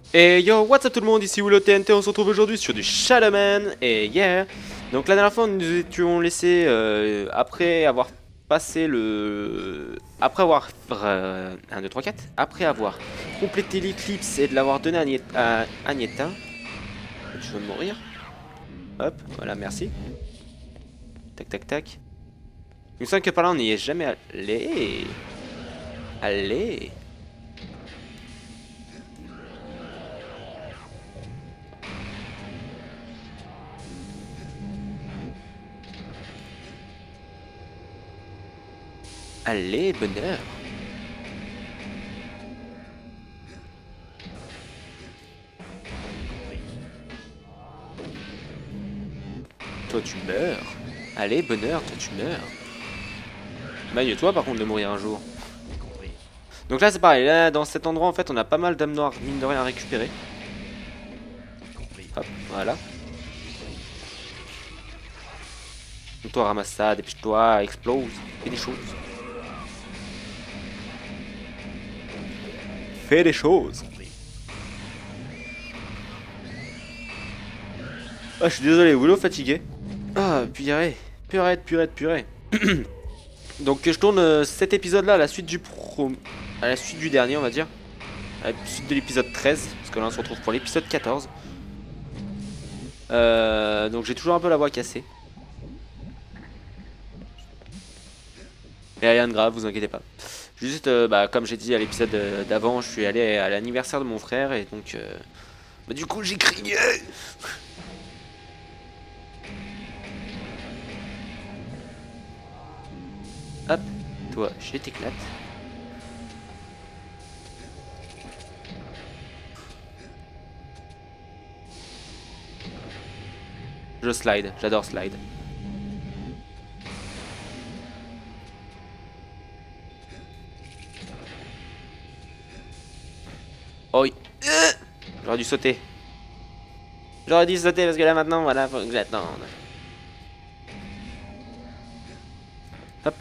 Et yo, what's up tout le monde, ici Willow TNT, on se retrouve aujourd'hui sur du Shadowman, et yeah. Donc la dernière fois nous étions laissés, après avoir passé le... Après avoir... 1, 2, 3, 4. Après avoir complété l'éclipse et de l'avoir donné à Agnetha. Tu veux mourir? Hop, voilà, merci. Tac, tac, tac. Il me semble que par là on n'y est jamais allé. Allez. Allez, bonheur. Toi tu meurs. Allez, bonheur, toi tu meurs. Magne-toi par contre de mourir un jour. Donc là c'est pareil, là dans cet endroit en fait on a pas mal d'âmes noires mine de rien à récupérer. Hop, voilà. Donc toi ramasse ça, dépêche-toi, explose, fais des choses. Fais des choses. Ah je suis désolé, Willow fatigué. Ah purée, purée. Donc je tourne cet épisode là à la suite du dernier on va dire. À la suite de l'épisode 13, parce que là on se retrouve pour l'épisode 14. Donc j'ai toujours un peu la voix cassée. Mais rien de grave, vous inquiétez pas. Juste, comme j'ai dit à l'épisode d'avant, je suis allé à l'anniversaire de mon frère et donc... du coup j'ai crié. Hop, toi, je t'éclate. Je slide, j'adore slide. Oh oui. J'aurais dû sauter. J'aurais dû sauter parce que là maintenant, voilà, faut que j'attende. Hop.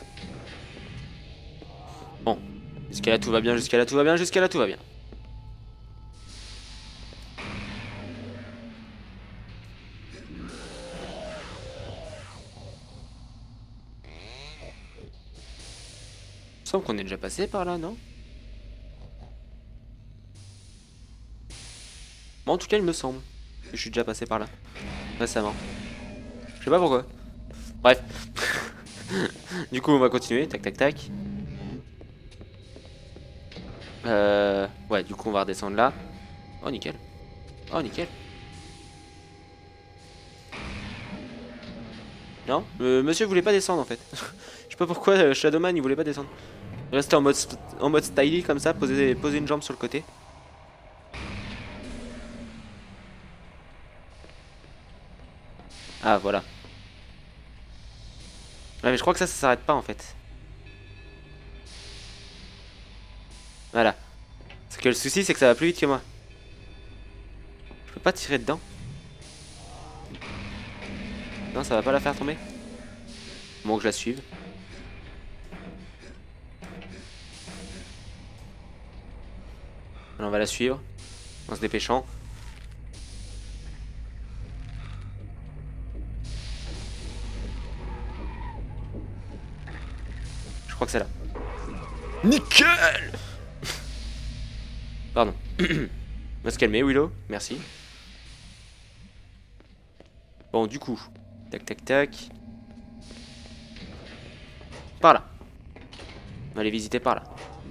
Bon. Jusqu'à là tout va bien, jusqu'à là tout va bien, jusqu'à là tout va bien. Il me semble qu'on est déjà passé par là, non? Bon, en tout cas, il me semble que je suis déjà passé par là récemment. Je sais pas pourquoi. Bref. Du coup, on va continuer. Tac, tac, tac. Ouais, du coup, on va redescendre là. Oh, nickel. Oh, nickel. Non, monsieur voulait pas descendre en fait. Je sais pas pourquoi Shadowman il voulait pas descendre. Rester en mode styly comme ça, poser une jambe sur le côté. Ah voilà. Ouais mais je crois que ça s'arrête pas en fait. Voilà. Parce que le souci c'est que ça va plus vite que moi. Je peux pas tirer dedans. Non ça va pas la faire tomber. Bon que je la suive. Alors on va la suivre. En se dépêchant. Je crois que c'est là. Nickel. Pardon. On va se calmer Willow, merci. Bon du coup. Tac tac tac. Par là. On va aller visiter par là.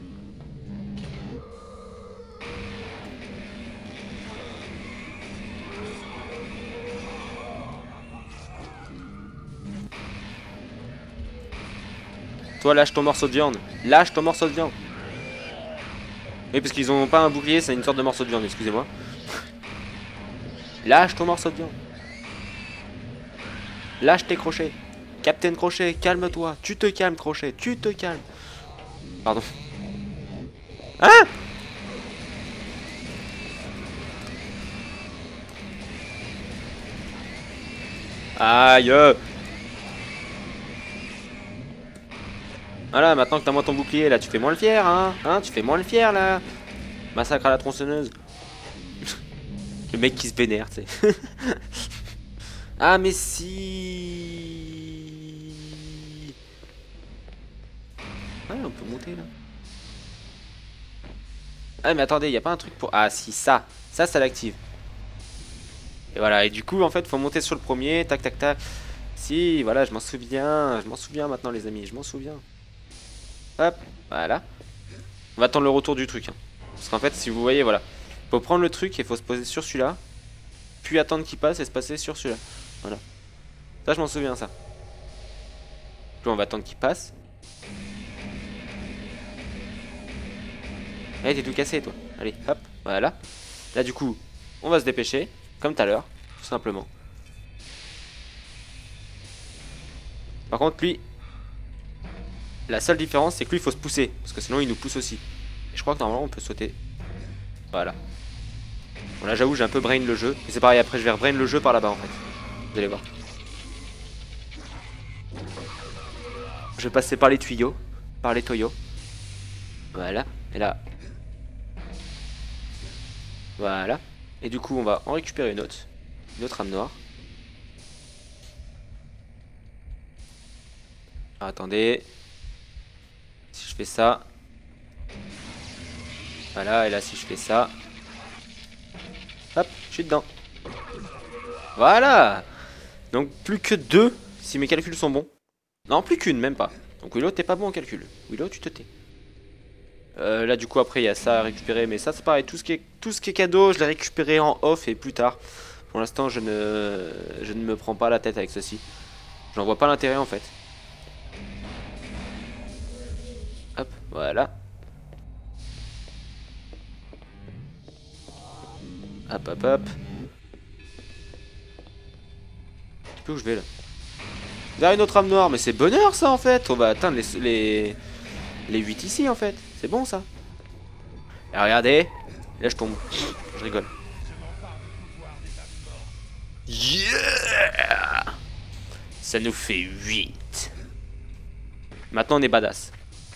Toi lâche ton morceau de viande. Lâche ton morceau de viande. Oui parce qu'ils ont pas un bouclier, c'est une sorte de morceau de viande, excusez-moi. Lâche ton morceau de viande. Lâche tes crochets. Captain Crochet, calme-toi. Tu te calmes Crochet, tu te calmes. Pardon. Hein? Aïe. Voilà, maintenant que t'as moins ton bouclier, là, tu fais moins le fier, hein? Tu fais moins le fier, là. Massacre à la tronçonneuse. Le mec qui se vénère, tu sais. Ah mais si. Ouais, on peut monter là. Ah mais attendez, y a pas un truc pour... Ah si, ça l'active. Et voilà, et du coup en fait faut monter sur le premier, tac tac tac. Si, voilà, je m'en souviens maintenant les amis, je m'en souviens. Hop, voilà. On va attendre le retour du truc. Hein. Parce qu'en fait, si vous voyez, voilà. Faut prendre le truc et faut se poser sur celui-là. Puis attendre qu'il passe et se passer sur celui-là. Voilà. Ça, je m'en souviens, ça. Puis on va attendre qu'il passe. Allez, t'es tout cassé, toi. Allez, hop, voilà. Là, du coup, on va se dépêcher. Comme tout à l'heure, tout simplement. Par contre, lui... La seule différence, c'est que lui, il faut se pousser. Parce que sinon, il nous pousse aussi. Et je crois que normalement, on peut sauter. Voilà. Bon, là, j'avoue, j'ai un peu brain le jeu. Et c'est pareil, après, je vais rebrain le jeu par là-bas, en fait. Vous allez voir. Je vais passer par les tuyaux. Par les toyaux. Voilà. Et là. Voilà. Et du coup, on va en récupérer une autre. Une autre âme noire. Ah, attendez. Si je fais ça. Voilà, et là, si je fais ça. Hop, je suis dedans. Voilà. Donc, plus que 2, si mes calculs sont bons. Non, plus qu'une, même pas. Donc, Willow, t'es pas bon en calcul. Willow, tu te tais. Là, du coup, après, il y a ça à récupérer. Mais ça, c'est pareil. Tout ce qui est cadeau, je l'ai récupéré en off et plus tard. Pour l'instant, je ne me prends pas la tête avec ceci. J'en vois pas l'intérêt, en fait. Hop, voilà. Hop, hop, hop. Tu peux où je vais, là? Vers une autre âme noire. Mais c'est bonheur, ça, en fait. On va atteindre les 8 ici, en fait. C'est bon, ça. Et regardez. Là, je tombe. Je rigole. Yeah! Ça nous fait 8. Maintenant, on est badass.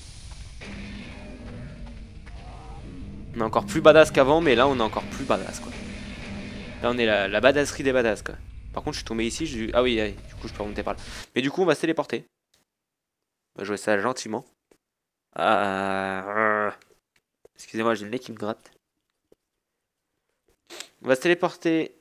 On est encore plus badass qu'avant, mais là, on est encore plus badass, quoi. Là, on est la badasserie des badass, quoi. Par contre, je suis tombé ici. Ah oui, du coup, je peux remonter par là. Mais du coup, on va se téléporter. On va jouer ça gentiment. Excusez-moi, j'ai le nez qui me gratte. On va se téléporter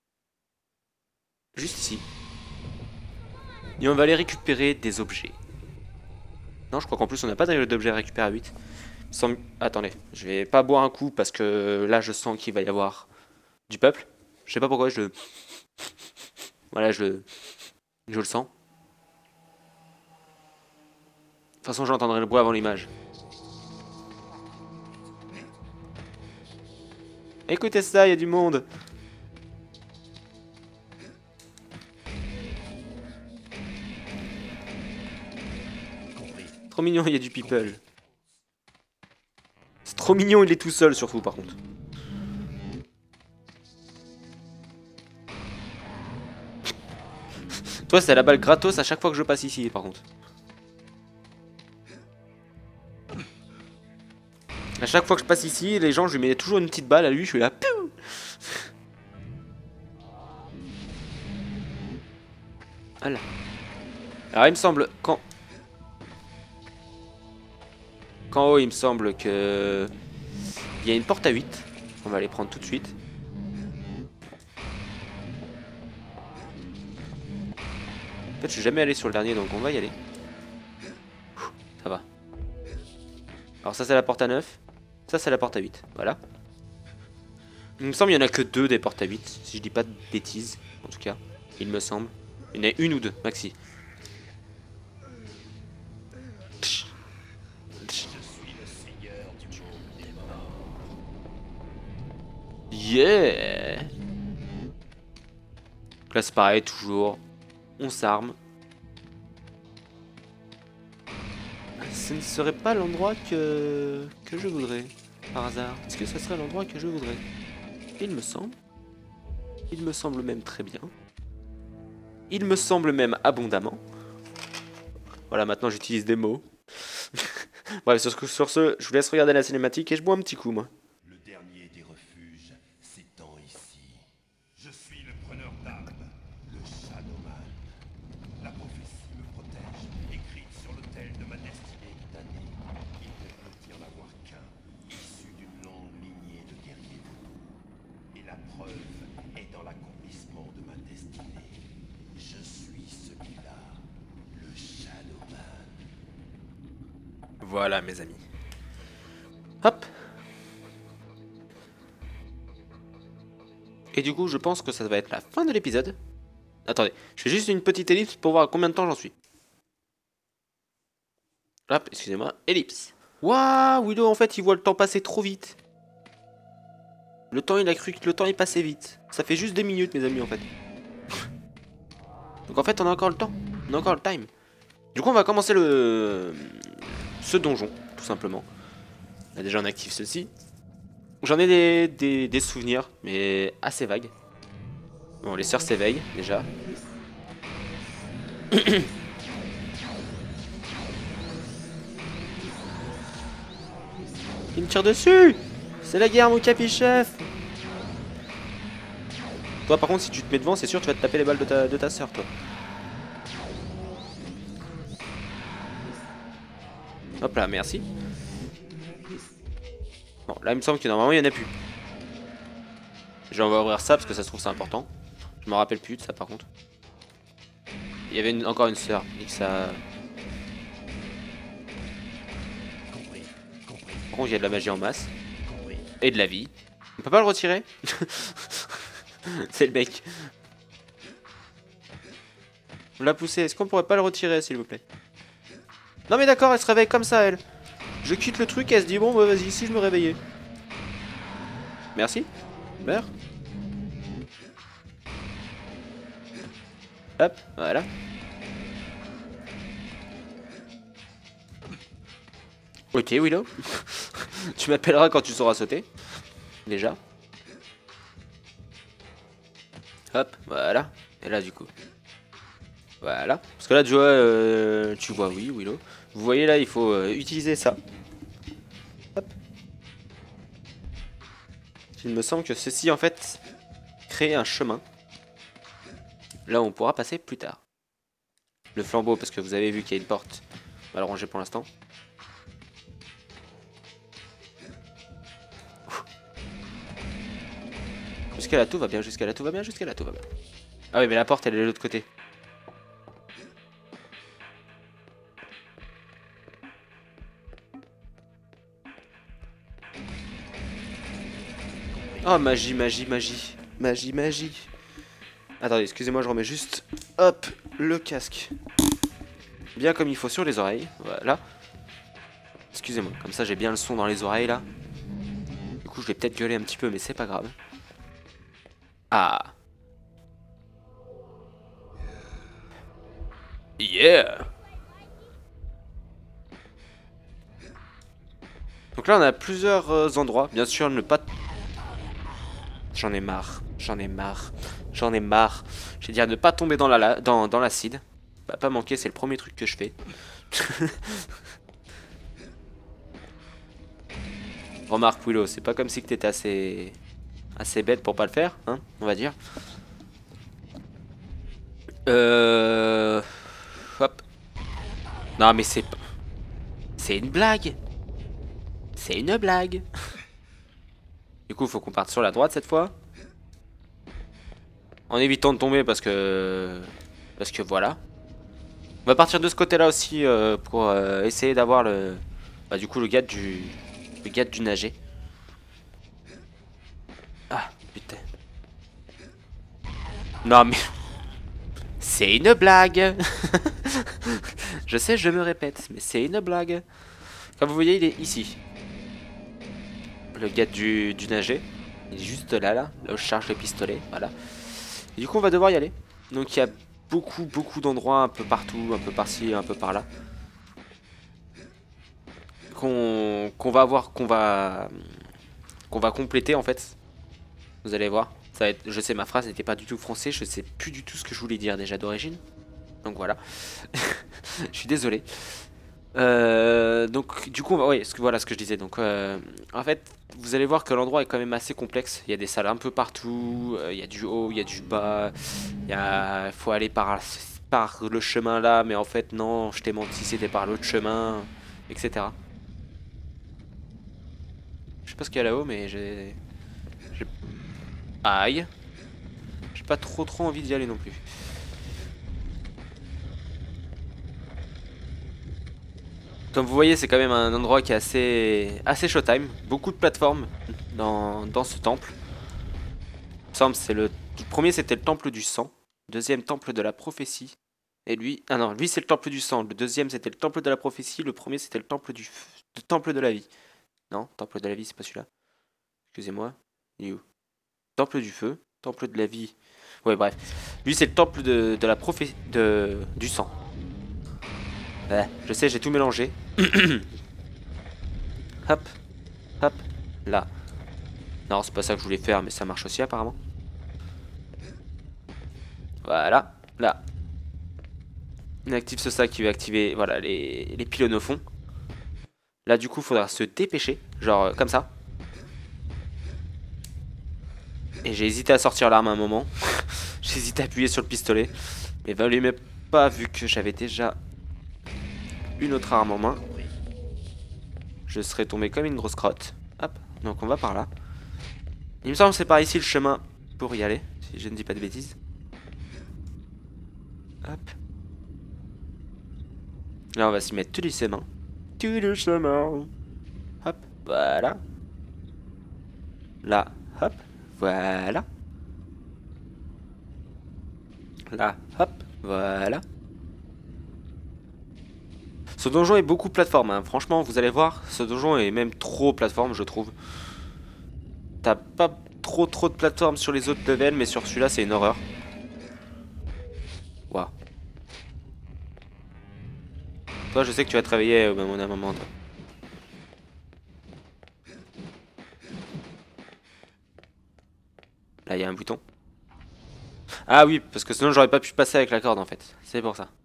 juste ici. Et on va aller récupérer des objets. Non, je crois qu'en plus, on n'a pas d'objets à récupérer à 8. Attendez, je vais pas boire un coup parce que là, je sens qu'il va y avoir du peuple. Je sais pas pourquoi, Voilà, je le sens. De toute façon, j'entendrai le bruit avant l'image. Écoutez ça, il y a du monde. Trop mignon, il y a du people. C'est trop mignon, il est tout seul surtout par contre. Toi, c'est la balle gratos à chaque fois que je passe ici par contre. À chaque fois que je passe ici, les gens, je lui mets toujours une petite balle à lui, je suis là. Piou. Voilà. Alors il me semble qu'en haut, il me semble que il y a une porte à 8. On va aller prendre tout de suite. En fait, je suis jamais allé sur le dernier, donc on va y aller. Ça va. Alors ça, c'est la porte à 9. Ça, c'est la porte à 8. Voilà. Il me semble qu'il n'y en a que 2 des portes à 8. Si je dis pas de bêtises, en tout cas. Il me semble. Il y en a une ou deux, maxi. Yeah! Là, c'est pareil, toujours. On s'arme. Ce ne serait pas l'endroit que je voudrais, par hasard. Est-ce que ce serait l'endroit que je voudrais? Il me semble. Il me semble même très bien. Il me semble même abondamment. Voilà, maintenant j'utilise des mots. Bref, sur ce, je vous laisse regarder la cinématique et je bois un petit coup, moi. Le dernier des refuges s'étend ici. Voilà mes amis. Hop. Et du coup je pense que ça va être la fin de l'épisode. Attendez, je fais juste une petite ellipse pour voir combien de temps j'en suis. Hop, excusez-moi, ellipse. Waouh, Willow en fait il voit le temps passer trop vite. Le temps il a cru que le temps il passait vite. Ça fait juste 2 minutes mes amis en fait. Donc en fait on a encore le temps. On a encore le time. Du coup on va commencer ce donjon, tout simplement. Là, déjà on active ceci. J'en ai des souvenirs, mais assez vagues. Bon, les sœurs s'éveillent déjà. Il me tire dessus. C'est la guerre mon capichef. Toi par contre si tu te mets devant c'est sûr tu vas te taper les balles de ta sœur toi. Hop là, merci. Bon, là il me semble que normalement il n'y en a plus. On va ouvrir ça parce que ça se trouve c'est important. Je me rappelle plus de ça par contre. Il y avait encore une sœur. Et que ça... Par contre il y a de la magie en masse. Et de la vie. On peut pas le retirer. C'est le mec. On l'a poussé. Est-ce qu'on pourrait pas le retirer s'il vous plaît? Non mais d'accord, elle se réveille comme ça elle. Je quitte le truc et elle se dit bon bah vas-y si je me réveillais. Merci. Meurs. Hop, voilà. Ok Willow. Tu m'appelleras quand tu sauras sauter. Déjà. Hop, voilà. Et là du coup. Voilà. Parce que là tu vois oui Willow. Vous voyez là il faut utiliser ça. Hop. Il me semble que ceci en fait crée un chemin. Là on pourra passer plus tard. Le flambeau parce que vous avez vu qu'il y a une porte. On va le ranger pour l'instant. Jusqu'à là tout va bien, jusqu'à là tout va bien, jusqu'à là tout va bien. Ah oui mais la porte elle est de l'autre côté. Oh magie, magie, magie. Magie, magie. Attendez, excusez-moi, je remets juste, hop, le casque. Bien comme il faut sur les oreilles, voilà. Excusez-moi, comme ça j'ai bien le son dans les oreilles là. Du coup je vais peut-être gueuler un petit peu mais c'est pas grave. Ah. Yeah. Donc là on a plusieurs endroits, bien sûr ne pas... J'en ai marre, j'en ai marre, j'en ai marre. J'ai dit à ne pas tomber dans l'acide. Bah pas manquer, c'est le premier truc que je fais. Remarque Willow, c'est pas comme si que t'étais assez bête pour pas le faire, hein, on va dire. Hop. Non mais c'est une blague. C'est une blague. Du coup il faut qu'on parte sur la droite cette fois. En évitant de tomber parce que voilà. On va partir de ce côté là aussi pour essayer d'avoir le... Bah du coup le gars du nager. Ah putain. Non mais... C'est une blague. Je sais je me répète mais c'est une blague. Comme vous voyez il est ici. Le gars du nager. Il est juste là où je charge le pistolet, voilà. Et du coup on va devoir y aller. Donc il y a beaucoup d'endroits un peu partout, un peu par-ci, un peu par-là. Qu'on va compléter en fait. Vous allez voir. Ça va être, je sais ma phrase n'était pas du tout français, je sais plus du tout ce que je voulais dire déjà d'origine. Donc voilà. Je suis désolé. Donc du coup oui, voilà ce que je disais. Donc en fait vous allez voir que l'endroit est quand même assez complexe. Il y a des salles un peu partout, il y a du haut, il y a du bas, il faut aller par le chemin là, mais en fait non, je t'ai menti, c'était par l'autre chemin, etc. Je sais pas ce qu'il y a là-haut mais aïe. J'ai pas trop envie d'y aller non plus. Comme vous voyez, c'est quand même un endroit qui est assez showtime. Beaucoup de plateformes dans ce temple. Il me semble c'est le premier c'était le temple du sang. Deuxième temple de la prophétie. Et lui, ah non, lui c'est le temple du sang. Le deuxième c'était le temple de la prophétie. Le premier c'était le temple le temple de la vie. Non, temple de la vie c'est pas celui-là. Excusez-moi. Il est où? Temple du feu, temple de la vie. Ouais bref. Lui c'est le temple de la prophétie du sang. Ouais, je sais, j'ai tout mélangé. Hop, hop, là. Non, c'est pas ça que je voulais faire, mais ça marche aussi apparemment. Voilà, là. On active ce sac qui va activer voilà, les pylônes au fond. Là, du coup, il faudra se dépêcher. Genre, comme ça. Et j'ai hésité à sortir l'arme à un moment. J'ai hésité à appuyer sur le pistolet. Mais valait même pas vu que j'avais déjà une autre arme en main. Je serais tombé comme une grosse crotte. Hop, donc on va par là. Il me semble que c'est par ici le chemin pour y aller, si je ne dis pas de bêtises. Hop. Là on va s'y mettre tout doucement. Tout doucement. Hop, voilà. Là, hop, voilà. Là, hop, voilà. Ce donjon est beaucoup plateforme, hein. Franchement, vous allez voir, ce donjon est même trop plateforme, je trouve. T'as pas trop de plateforme sur les autres levels, mais sur celui-là, c'est une horreur. Waouh. Toi, je sais que tu vas te réveiller au même moment, toi. Là, il y a un bouton. Ah oui, parce que sinon, j'aurais pas pu passer avec la corde, en fait. C'est pour ça.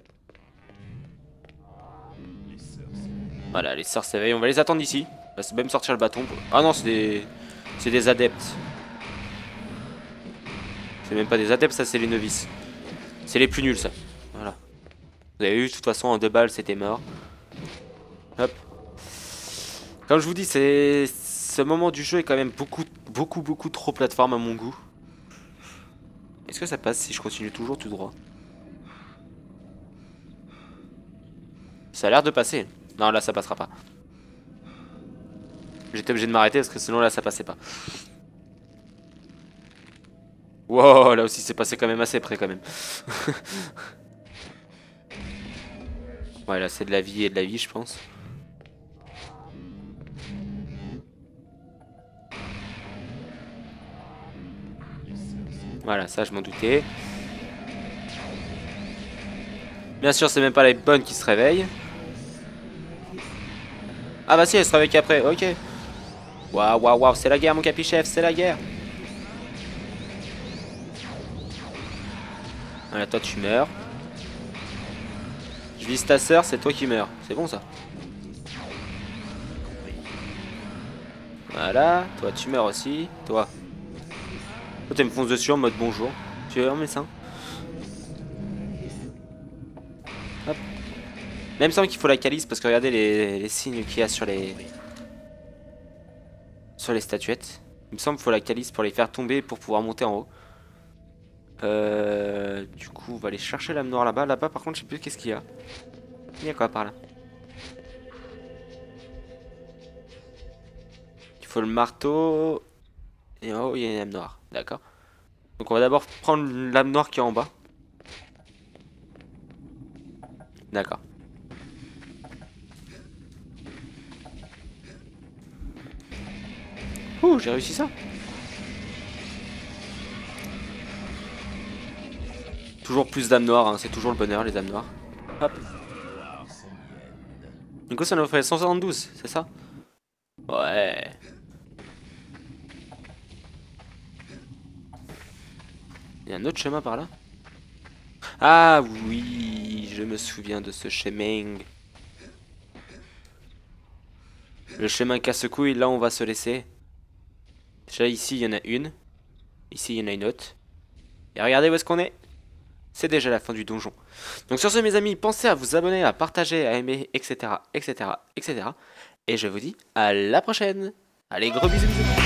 Voilà, les sœurs s'éveillent. On va les attendre ici. On va même sortir le bâton. Ah non, c'est des adeptes. C'est même pas des adeptes, ça, c'est les novices. C'est les plus nuls, ça. Voilà. Vous avez vu, de toute façon, en 2 balles, c'était mort. Hop. Comme je vous dis, ce moment du jeu est quand même beaucoup trop plateforme à mon goût. Est-ce que ça passe si je continue toujours tout droit? Ça a l'air de passer. Non, là, ça passera pas. J'étais obligé de m'arrêter parce que sinon, là, ça passait pas. Wow, là aussi, c'est passé quand même assez près, quand même. Ouais, là, c'est de la vie et de la vie, je pense. Voilà, ça, je m'en doutais. Bien sûr, c'est même pas les bonnes qui se réveillent. Ah bah si, elle se réveille qu'après, ok. Waouh, waouh, waouh, c'est la guerre, mon capichef, c'est la guerre. Voilà, toi, tu meurs. Je vise ta sœur, c'est toi qui meurs. C'est bon, ça. Voilà, toi, tu meurs aussi. Toi. Toi, tu me fonces dessus en mode bonjour. Tu es un médecin. Hop. Même semble qu'il faut la calice parce que regardez les signes qu'il y a sur les statuettes. Il me semble qu'il faut la calice pour les faire tomber pour pouvoir monter en haut. Du coup, on va aller chercher l'âme noire là-bas. Là-bas, par contre, je sais plus qu'est-ce qu'il y a. Il y a quoi par là? Il faut le marteau. Et en haut, il y a une lame noire. D'accord. Donc, on va d'abord prendre l'âme noire qui est en bas. D'accord. Ouh, j'ai réussi ça. Toujours plus d'âmes noires, hein. C'est toujours le bonheur, les âmes noires. Hop. Du coup, ça nous ferait 172, c'est ça? Ouais. Il y a un autre chemin par là? Ah oui, je me souviens de ce chemin. Le chemin casse-couille, là on va se laisser. Déjà ici il y en a une. Ici il y en a une autre. Et regardez où est-ce qu'on est. C'est déjà la fin du donjon. Donc sur ce mes amis, pensez à vous abonner, à partager, à aimer, etc. etc. etc. Et je vous dis à la prochaine. Allez, gros bisous bisous.